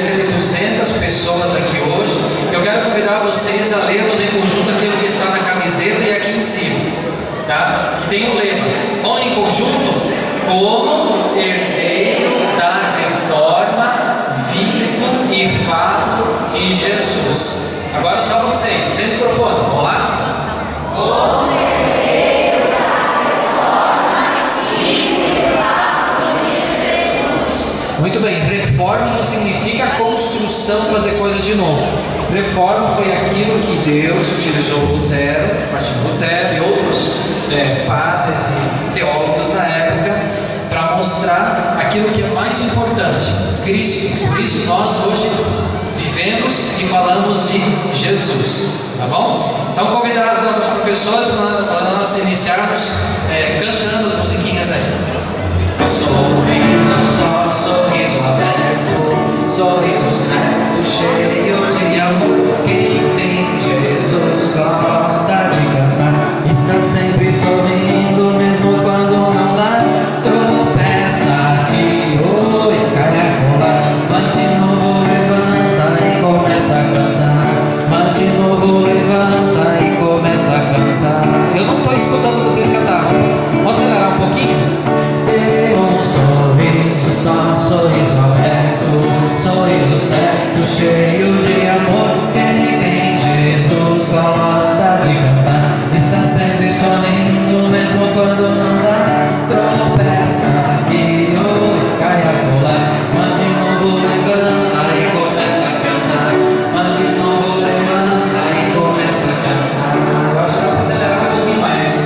cerca de 200 pessoas aqui hoje. Eu quero convidar vocês a lermos em conjunto aquilo que está na camiseta e aqui em cima, tá? Que tem um lema. Vamos ler em conjunto? Como herdeiro da reforma, vivo e falo de Jesus. Agora só vocês, sem microfone, vamos lá? Como herdeiro da reforma, vivo e falo de Jesus. Muito bem, reforma não significa construção, fazer coisa de novo. Reforma foi aquilo que Deus utilizou Lutero, Martinho Lutero e outros padres e teólogos da época para mostrar aquilo que é mais importante, Cristo. Por isso nós hoje vivemos e falamos de Jesus, tá bom? Então convidar as nossas professoras para nós iniciarmos cantando as musiquinhas aí. Sorriso só, sorriso aberto, sorriso certo, cheio de amor. Quem tem Jesus gosta de cantar, está sempre sorrindo mesmo quando não dá. Tropeça aqui, oi, cai a colar, mas de novo levanta e começa a cantar. Mas de novo levanta e começa a cantar. Eu não estou escutando vocês cantar, vamos acelerar um pouquinho? Um sorriso só, sorriso aberto, sorriso certo, cheio de amor. Quem tem Jesus gosta de cantar, está sempre sorrindo mesmo quando não dá. Tropeça aqui, oi, cai a colar, mas de novo levanta e começa a cantar. Mas de novo levanta e começa a cantar. Eu acho que dá para acelerar um pouquinho mais.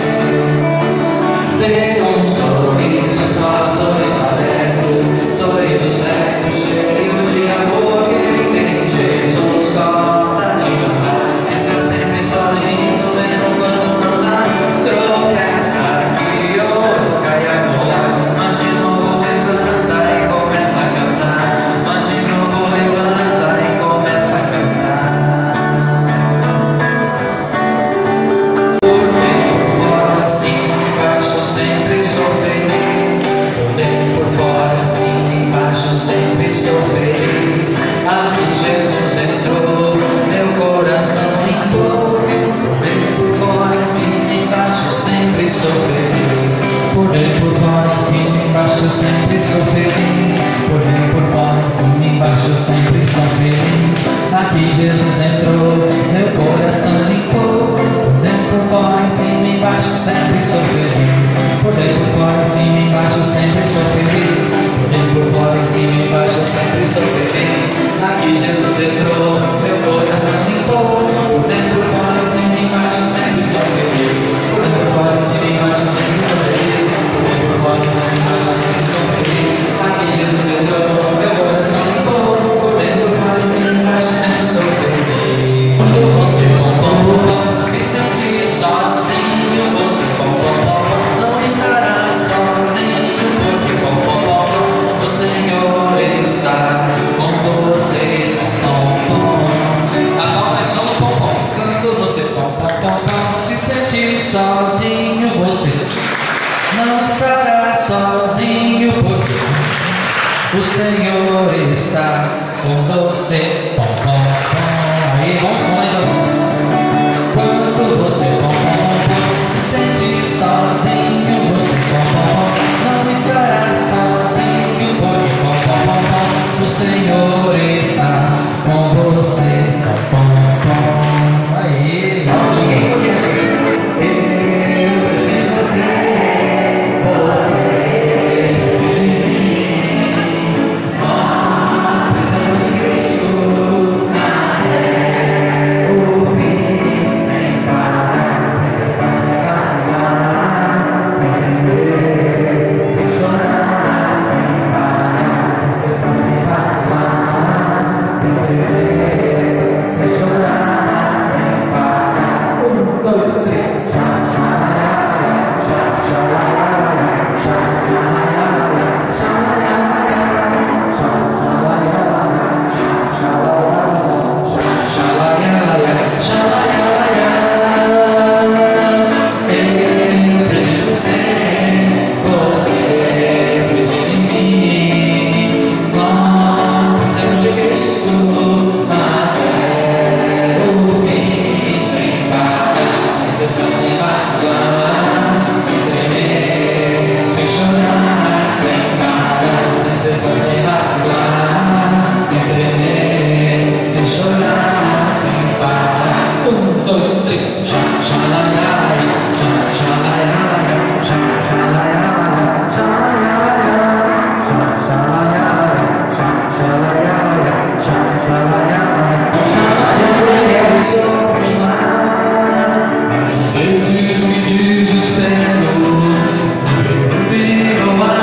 Dê um sorriso só, sorriso aberto, sorriso certo, cheio de amor. Quem tem Jesus gosta de cantar, está sempre sorrindo mesmo quando não dá. Tropeça aqui, oh, cai a colar, mas de novo levanta e começa a cantar. Mas de novo levanta e começa a cantar. Por dentro, por fora, assim embaixo, sempre sou feliz. Por dentro, por fora, assim embaixo, sempre sou feliz. Aqui Jesus entrou, meu coração limpou. Por dentro, por fora, assim embaixo, sempre sou feliz. Por dentro, por fora, assim embaixo, sempre sou feliz. Por dentro, por fora, assim embaixo, sempre sou feliz. Aqui Jesus entrou, meu coração limpou. Por dentro, por fora, assim embaixo, sempre sou feliz. Por dentro, por fora, assim embaixo, sempre sou feliz. Por dentro, por fora, assim embaixo, sempre sou feliz. Aqui Jesus entrou, meu coração limpou. Por dentro, por fora, assim embaixo, sempre sou feliz. Por dentro, por fora, assim embaixo, sempre sou feliz. Por dentro, por fora, assim embaixo, sempre sou feliz. Aqui Jesus entrou, meu coração limpou. Por dentro, por fora, assim embaixo, sempre sou feliz. Quando você se sente sozinho, você não estará sozinho, porque o Senhor está com você. A palma é só no pompom. Quando você se sentir sozinho, você não estará sozinho, porque o Senhor está com você. Aí, vamos. Quando você se sentir sozinho, você não estará sozinho, porque o Senhor está com você. Aí, eu preciso de você, você precisa de mim. Nós precisamos de Cristo na terra, ouvir sem parar, sem cessar, sem vacilar, sem temer, sem chorar, sem parar, sem cessar, sem vacilar. três. Xalaiai, xalaiai, xalaiai, xalaiai, xalaiai, xalaiai, xalaiai, xalaiai, sobre o mar. Às vezes me desespero, de não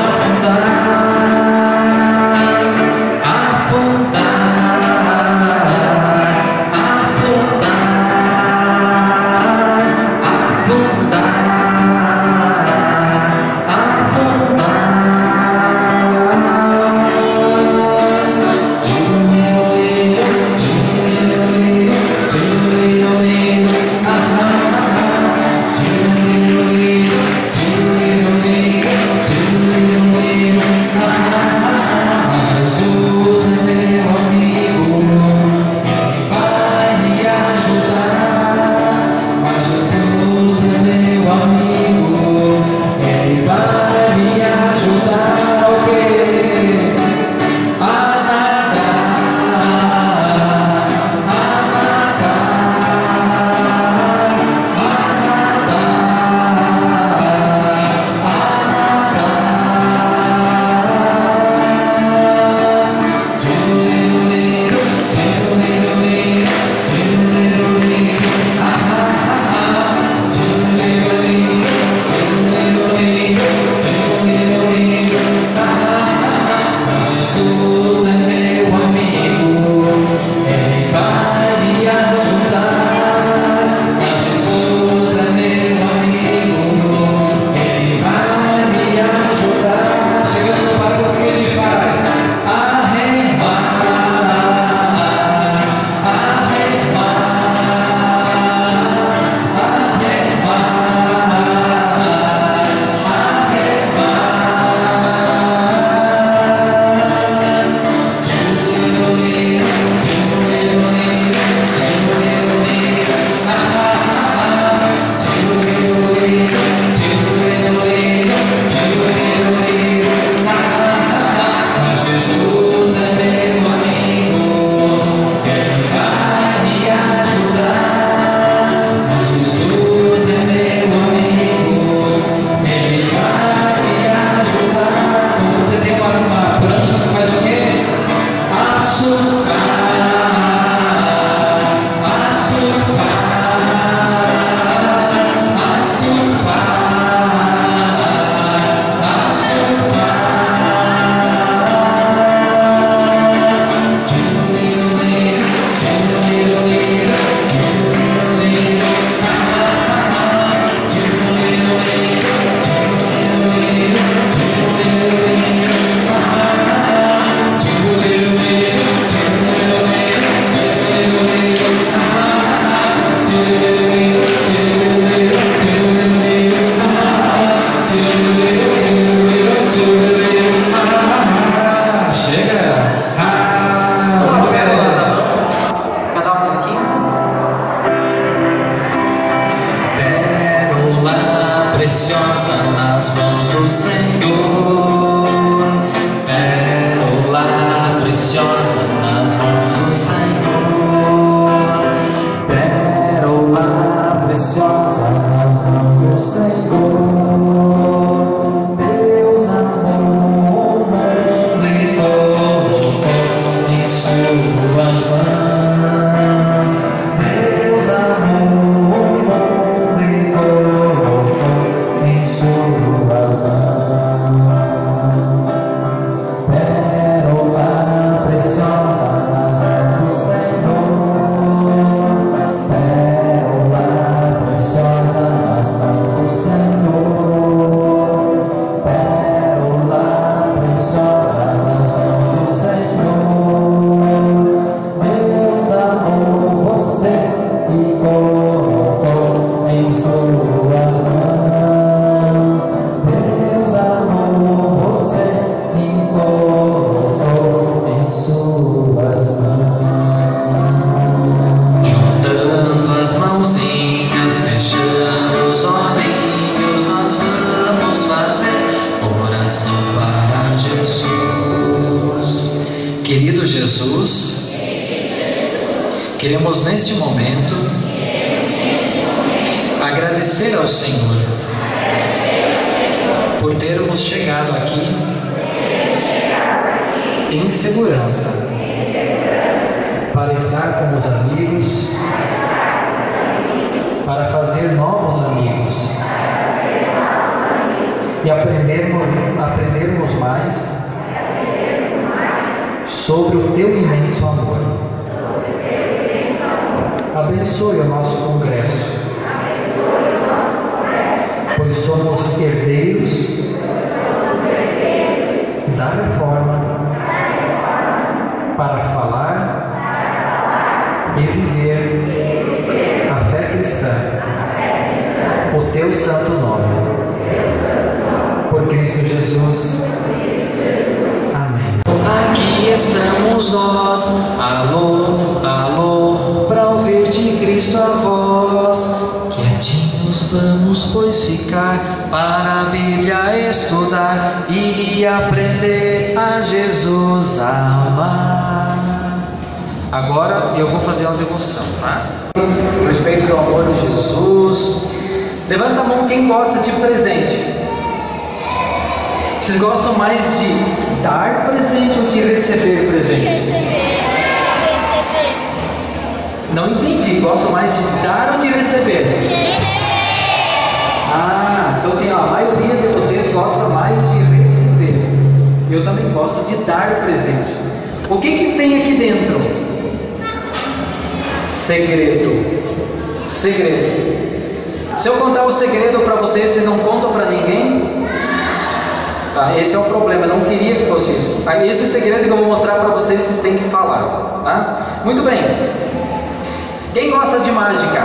Queremos neste momento agradecer ao Senhor por termos chegado aqui em segurança para estar com os amigos, para fazer novos amigos e aprendermos mais sobre o Teu imenso amor. Abençoe o nosso congresso, pois somos herdeiros da reforma para falar e viver a fé cristã, o Teu santo nome. Por Cristo Jesus. Amém. Aqui estamos nós, alô, alô, para ouvir de Cristo a voz. Quietinhos vamos, pois, ficar para a Bíblia estudar e aprender a Jesus amar. Agora eu vou fazer uma devoção, tá? A respeito do amor de Jesus. Levanta a mão quem gosta de presente. Vocês gostam mais de dar presente ou de receber presente? Receber. Não entendi. Gostam mais de dar ou de receber? Ah, então tem a maioria de vocês gosta mais de receber. Eu também gosto de dar presente. O que tem aqui dentro? Segredo. Segredo. Se eu contar o segredo para vocês, vocês não contam para ninguém? Tá? Esse é o problema, eu não queria que fosse isso. Esse segredo que eu vou mostrar para vocês, vocês têm que falar. Tá? Muito bem. Quem gosta de mágica?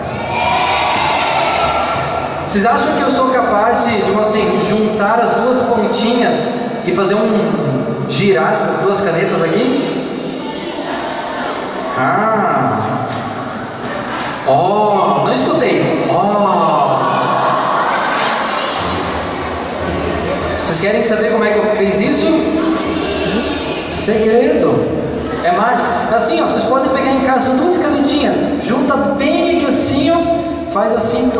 Vocês acham que eu sou capaz de assim, juntar as duas pontinhas e fazer girar essas duas canetas aqui? Não escutei. Vocês querem saber como é que eu fiz isso? Segredo. É mágico. Assim, ó, vocês podem pegar em casa duas canetinhas, junta bem aqui assim, ó, faz assim,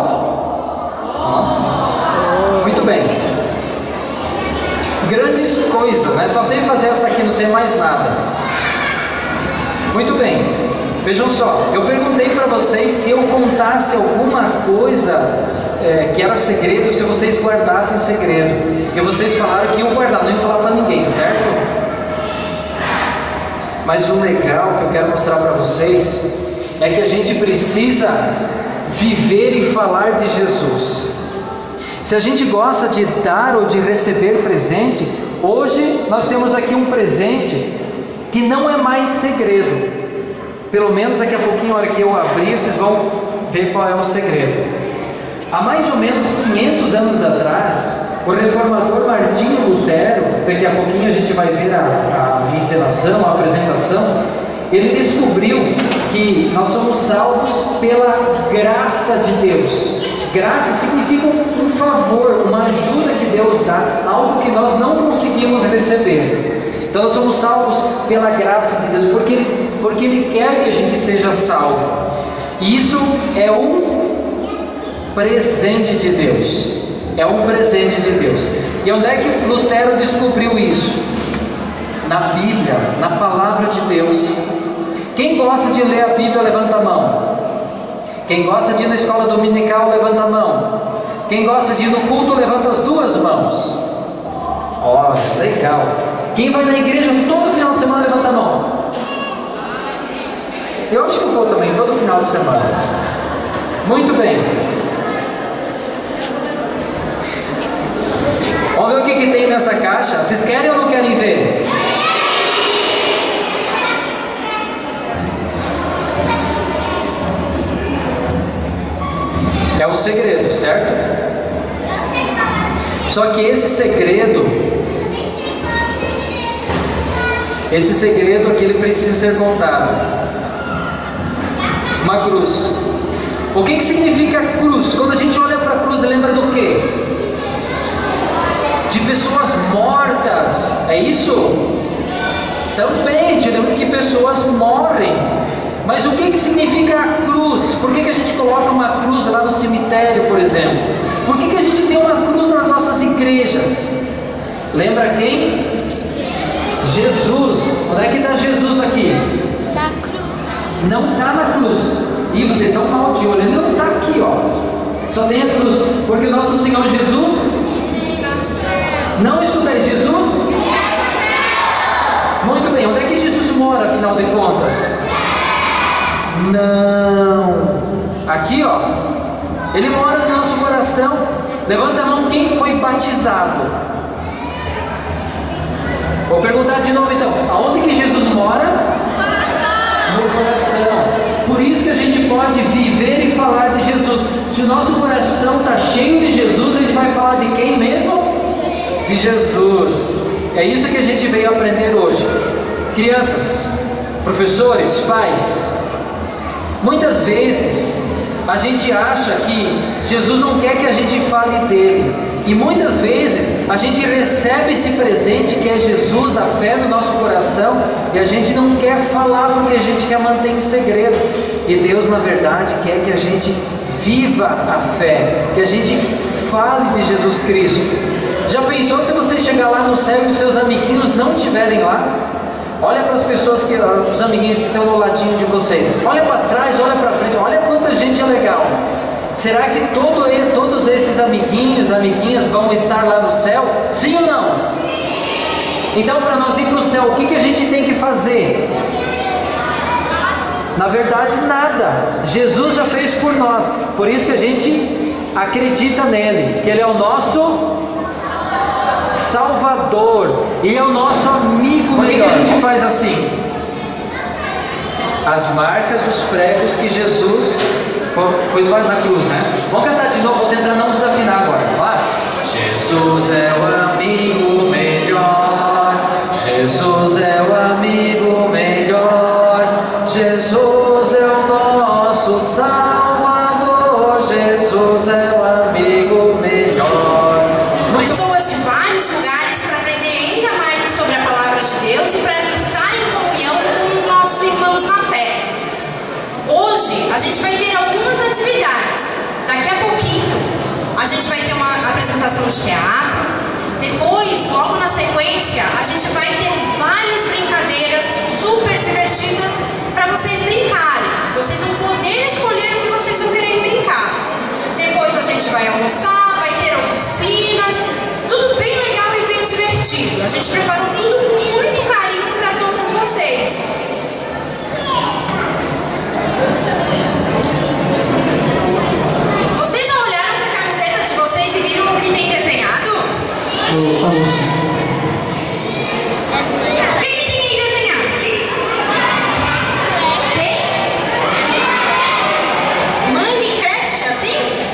Muito bem. Grandes coisas, né? Só sei fazer essa aqui, não sei mais nada. Muito bem. Vejam só, eu perguntei para vocês se eu contasse alguma coisa que era segredo, se vocês guardassem segredo. E vocês falaram que iam guardar, não iam falar para ninguém, certo? Mas o legal que eu quero mostrar para vocês é que a gente precisa viver e falar de Jesus. Se a gente gosta de dar ou de receber presente, hoje nós temos aqui um presente que não é mais segredo. Pelo menos daqui a pouquinho, a hora que eu abrir, vocês vão ver qual é o segredo. Há mais ou menos 500 anos atrás, o reformador Martinho Lutero, daqui a pouquinho a gente vai ver a encenação, a apresentação, ele descobriu que nós somos salvos pela graça de Deus. Graça significa um favor, uma ajuda que Deus dá, algo que nós não conseguimos receber. Então nós somos salvos pela graça de Deus, porque Ele quer que a gente seja salvo. E isso é um presente de Deus. É um presente de Deus. E onde é que Lutero descobriu isso? Na Bíblia, na Palavra de Deus. Quem gosta de ler a Bíblia, levanta a mão. Quem gosta de ir na escola dominical, levanta a mão. Quem gosta de ir no culto, levanta as duas mãos. Olha, legal. Quem vai na igreja todo final de semana, levanta a mão. Eu acho que eu vou também, todo final de semana. Muito bem. Vamos ver o que tem nessa caixa. Vocês querem ou não querem ver? É o segredo, certo? Só que esse segredo aqui, ele precisa ser contado. Uma cruz. O que significa cruz? Quando a gente olha para a cruz, lembra do quê? De pessoas mortas. É isso? Também, te lembro que pessoas morrem. Mas o que significa a cruz? Por que a gente coloca uma cruz lá no cemitério, por exemplo? Por que a gente tem uma cruz nas nossas igrejas? Lembra quem? Jesus. Onde é que está Jesus aqui? Na cruz. Não está na cruz. E vocês estão mal de olho, ele não está aqui, ó. Só tem a cruz. Porque o nosso Senhor Jesus... Não escutei, Jesus? Muito bem, onde é que Jesus mora, afinal de contas? Não. Aqui, ó. Ele mora no nosso coração. Levanta a mão quem foi batizado. Vou perguntar de novo então. Aonde que Jesus mora? No coração. Por isso que a gente pode viver e falar de Jesus. Se o nosso coração está cheio de Jesus, a gente vai falar de quem mesmo? De Jesus. É isso que a gente veio aprender hoje. Crianças, professores, pais, muitas vezes a gente acha que Jesus não quer que a gente fale dele. E muitas vezes a gente recebe esse presente que é Jesus, a fé no nosso coração, e a gente não quer falar porque a gente quer manter em segredo. E Deus, na verdade, quer que a gente viva a fé, que a gente fale de Jesus Cristo. Já pensou se você chegar lá no céu e os seus amiguinhos não estiverem lá? Olha para as pessoas, os amiguinhos que estão no ladinho de vocês. Olha para trás, olha para frente, olha quanta gente é legal. Será que todos esses amiguinhos, amiguinhas vão estar lá no céu? Sim ou não? Então, para nós ir para o céu, o que a gente tem que fazer? Na verdade, nada. Jesus já fez por nós. Por isso que a gente acredita nele, que ele é o nosso Salvador, ele é o nosso amigo. Por que a gente faz assim? As marcas dos pregos que Jesus foi na cruz, né? Vamos cantar de novo, vou tentar não desafinar agora. Vai. Jesus é o amigo melhor, Jesus é o amigo melhor, Jesus é o nosso Salvador, Jesus é o amigo melhor. Pessoas de vários lugares para aprender ainda mais sobre a palavra de Deus e para estar em comunhão com os nossos irmãos na fé. Hoje a gente vai ter algumas atividades. Daqui a pouquinho a gente vai ter uma apresentação de teatro. Depois, logo na sequência, a gente vai ter várias brincadeiras super divertidas para vocês brincarem. Vocês vão poder escolher o que vocês vão querer brincar. Depois a gente vai almoçar, vai ter oficinas, tudo bem legal e bem divertido. A gente preparou tudo com muito carinho para todos vocês. Vocês já olharam para a camiseta de vocês e viram o que tem desenhado? O que tem aí desenhado? Minecraft, assim?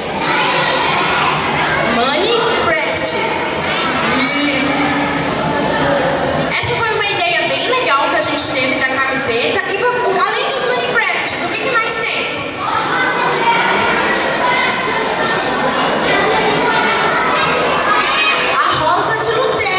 Minecraft. Isso. Essa foi uma ideia bem legal que a gente teve da camiseta. E além dos Minecrafts, o que mais tem? A rosa de Nutella.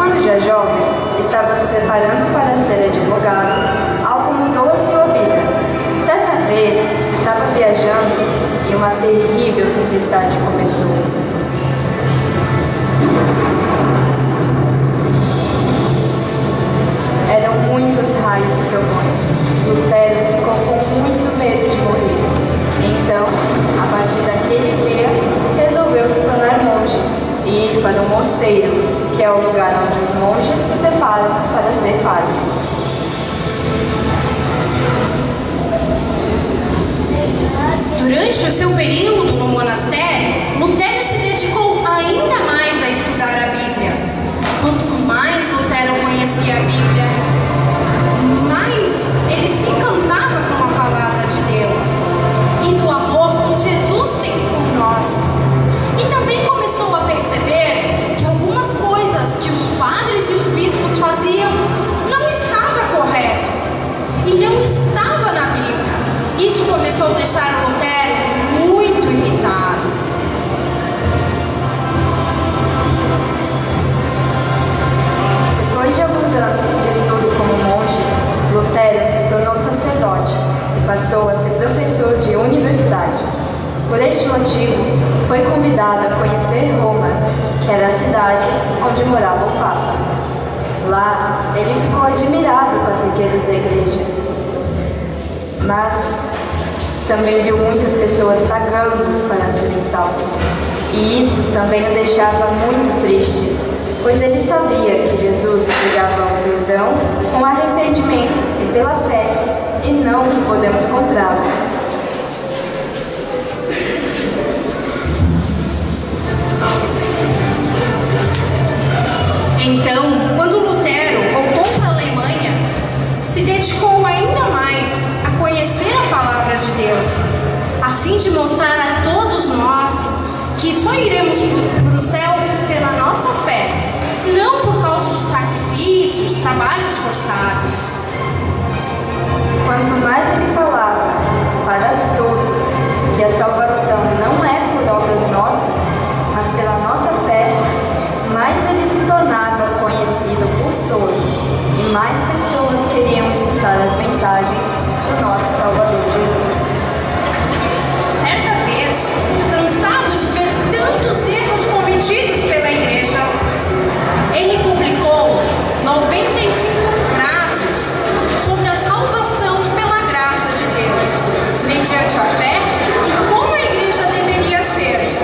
quando já jovem, estava se preparando para ser advogado, algo mudou a sua vida. Certa vez, estava viajando e uma terrível tempestade começou. Eram muitos raios e trovões. Lutero ficou com muito medo de morrer. Então, a partir daquele dia, resolveu se tornar monge e ir para um mosteiro, que é o lugar onde os monges se preparam para ser padres. Durante o seu período no monastério, Lutero se dedicou ainda mais a estudar a Bíblia. Quanto mais Lutero conhecia a Bíblia, mais ele se encantava com a palavra de Deus e do amor que Jesus tem por nós. E também começou a perceber que algumas coisas que os padres e os bispos faziam não estava correto e não estava na Bíblia. Isso começou a deixar Lutero muito irritado. Depois de alguns anos de estudo como monge, Lutero se tornou sacerdote e passou a ser professor de universidade. Por este motivo, foi convidado a conhecer Roma, que era a cidade onde morava o Papa. Lá, ele ficou admirado com as riquezas da igreja. Mas também viu muitas pessoas pagando para serem salvas. E isso também o deixava muito triste, pois ele sabia que Jesus ligava ao perdão com arrependimento e pela fé, e não que podemos comprá-lo. Então, quando Lutero voltou para a Alemanha, se dedicou ainda mais a conhecer a palavra de Deus, a fim de mostrar a todos nós que só iremos para o céu pela nossa fé, não por causa de sacrifícios, trabalhos forçados. Quanto mais ele falava para todos que a salvação não é por obras nossas, mas pela nossa fé, mais ele se tornava conhecido por todos e mais pessoas queriam escutar as mensagens do nosso Salvador Jesus. Certa vez, cansado de ver tantos erros cometidos pela igreja, ele publicou 95 frases sobre a salvação pela graça de Deus, mediante a fé e como a igreja deveria ser.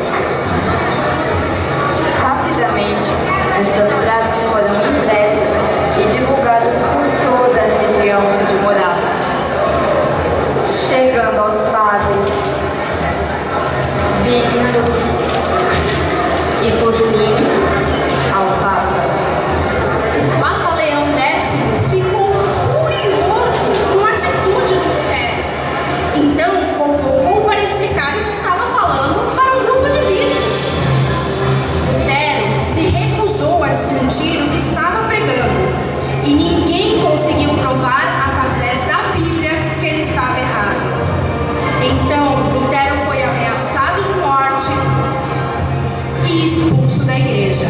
Rapidamente, estas frases foram impressas e divulgadas por toda a região onde morava, chegando aos padres, bispos e, por fim, ao Papa. O Papa Leão X ficou furioso com a atitude de Lutero. Então, convocou para explicar o que estava falando para um grupo de bispos. Lutero se recusou a desmentir o que estava pregando e ninguém conseguiu provar através da Bíblia que ele estava errado. Então, Lutero foi ameaçado de morte e expulso da igreja.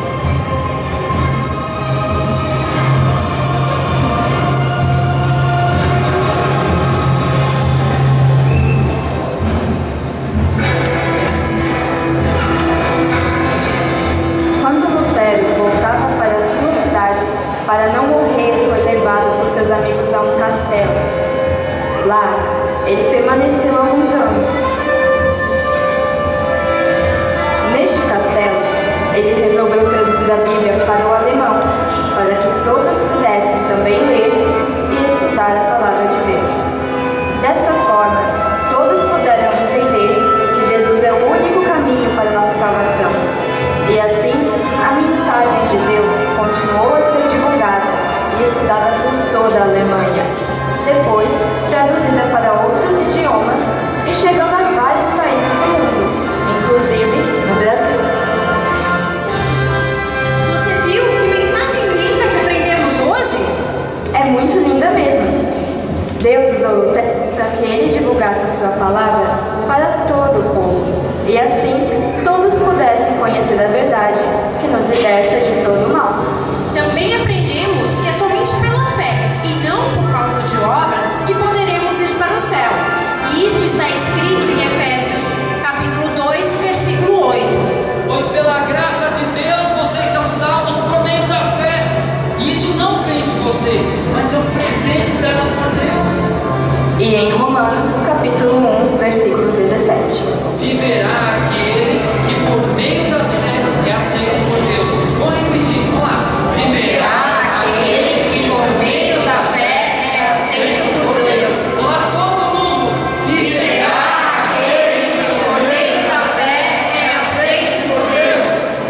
Quando Lutero voltava para a sua cidade para não morrer, foi levado por seus amigos a um castelo. Lá, ele permaneceu alguns anos. Neste castelo, ele resolveu traduzir a Bíblia para o alemão, para que todos pudessem também ler e estudar a palavra de Deus. Desta forma, todos puderam entender que Jesus é o único caminho para a nossa salvação. E assim, a mensagem de Deus continuou a ser divulgada e estudada por toda a Alemanha. Depois, traduzida para outros idiomas e chegando a vários países do mundo, inclusive no Brasil. Você viu que mensagem linda que aprendemos hoje? É muito linda mesmo. Deus usou Lutero para que ele divulgasse a sua palavra para todo o povo. E assim, todos pudessem conhecer a verdade que nos liberta de todo o mal. está escrito em Efésios capítulo 2, versículo 8. Pois pela graça de Deus vocês são salvos por meio da fé. E isso não vem de vocês, mas é um presente dado por Deus. E em Romanos, no capítulo 1, versículo 17. Viverá aquele que por meio da fé é aceito por Deus. Vou repetir, vamos lá. Viverá aquele que por meio da fé é aceito por Deus. Vamos lá, todo mundo. Viverá aquele que por meio da fé é aceito por Deus.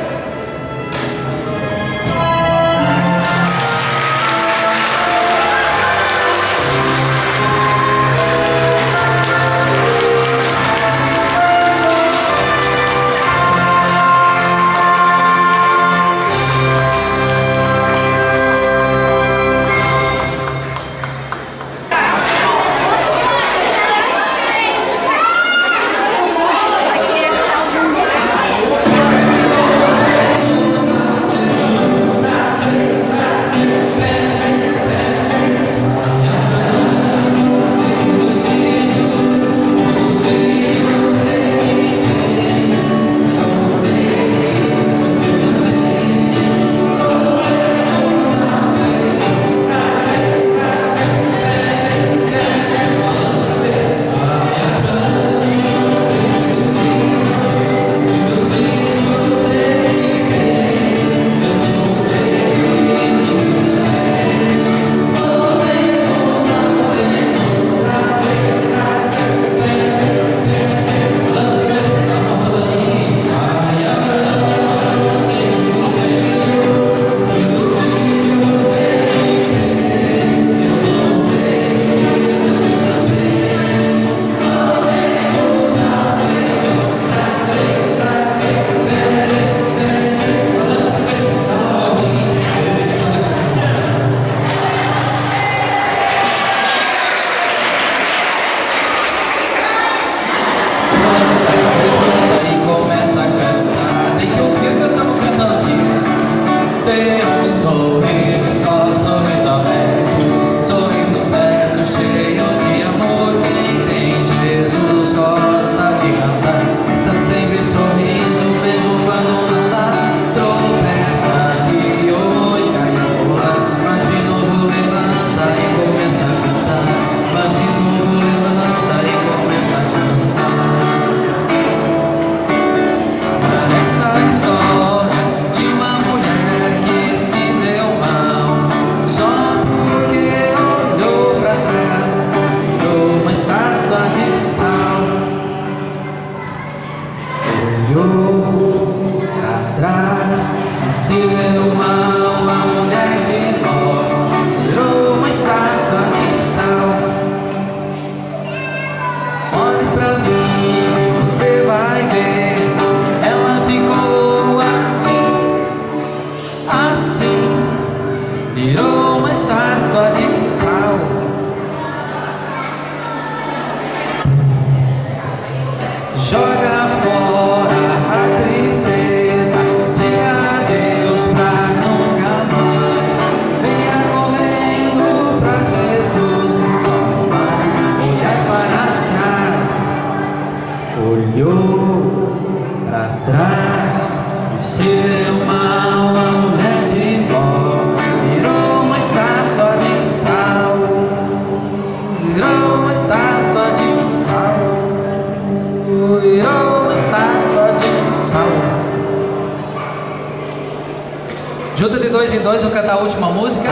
Junto de dois em dois, vou cantar a última música.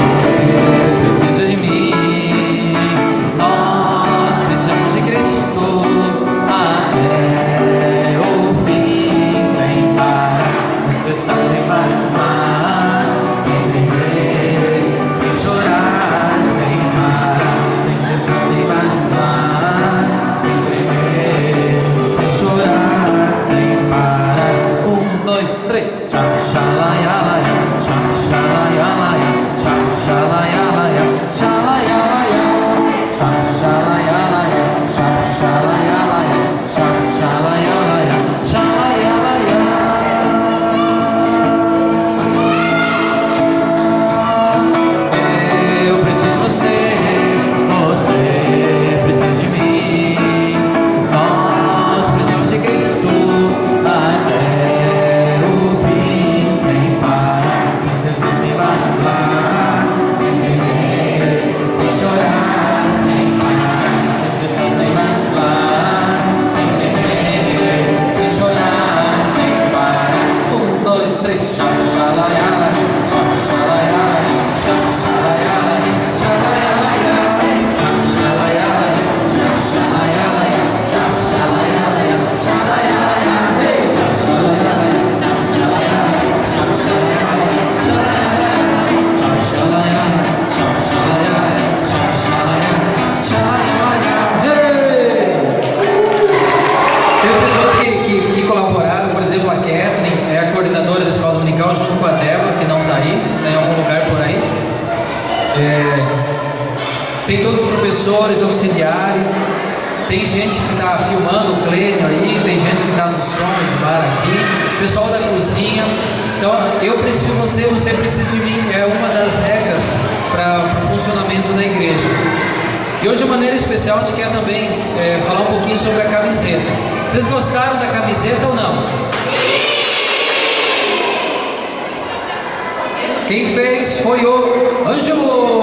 Você precisa de mim, nós precisamos de Cristo até o fim, sem parar, sem cessar, sem vacilar, sem temer, sem chorar, sem parar, sem cessar, sem vacilar, sem temer, sem chorar, sem parar. 1, 2, 3. Tem todos os professores, auxiliares, tem gente que está filmando o Clênio aí, tem gente que está no som de bar aqui, pessoal da cozinha. Então, eu preciso de você, você precisa de mim, é uma das regras para o funcionamento da igreja. E hoje, de maneira especial, a gente quer também falar um pouquinho sobre a camiseta. Vocês gostaram da camiseta ou não? Quem fez foi o Ângelo!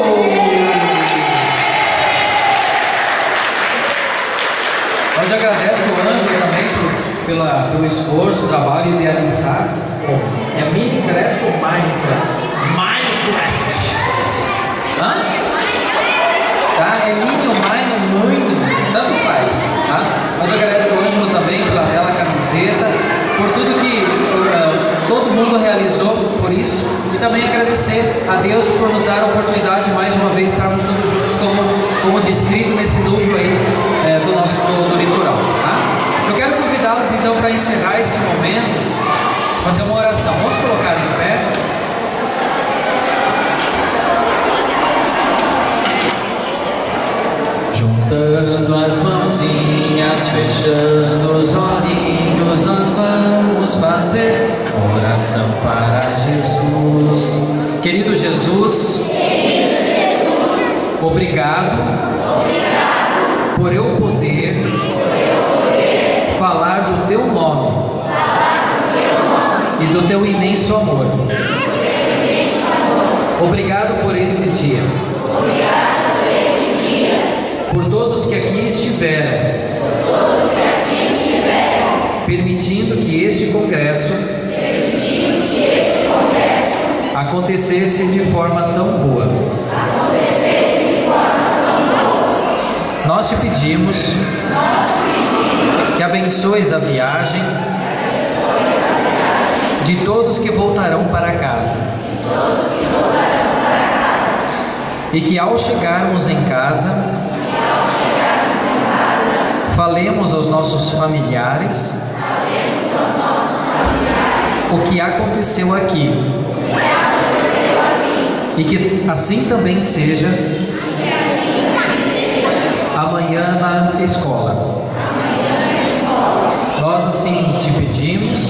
A gente agradece o Ângelo também pelo esforço, o trabalho de idealizar. É Minecraft ou Minecraft? Minecraft! Hã? Tá? É mini ou mine, tanto faz. Tá? Mas eu agradeço o Ângelo também pela bela camiseta, por tudo que todo mundo realizou por isso, e também agradecer a Deus por nos dar a oportunidade mais uma vez estarmos todos juntos como distrito nesse núcleo aí do litoral. Tá? Eu quero convidá-los então para encerrar esse momento, fazer uma oração. Vamos colocar em pé. Juntando as mãozinhas, fechando os olhinhos, nós vamos fazer oração para Jesus. Querido Jesus, obrigado por eu poder falar do teu nome e do teu imenso amor. Obrigado por esse dia. Por todos que aqui estiveram, permitindo que este congresso acontecesse de forma tão boa. Nós te pedimos que abençoes a viagem de todos que voltarão para casa, e que ao chegarmos em casa, falemos aos nossos familiares o que aconteceu aqui, e que assim também seja amanhã na escola. Nós assim te pedimos